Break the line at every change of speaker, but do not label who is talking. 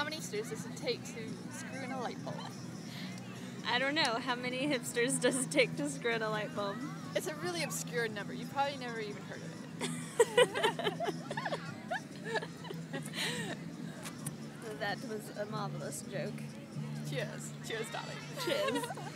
How many hipsters does it take to screw in a light bulb?
I don't know. How many hipsters does it take to screw in a light bulb?
It's a really obscure number. You probably never even heard of it.
That was a marvelous joke.
Cheers. Cheers, darling.
Cheers.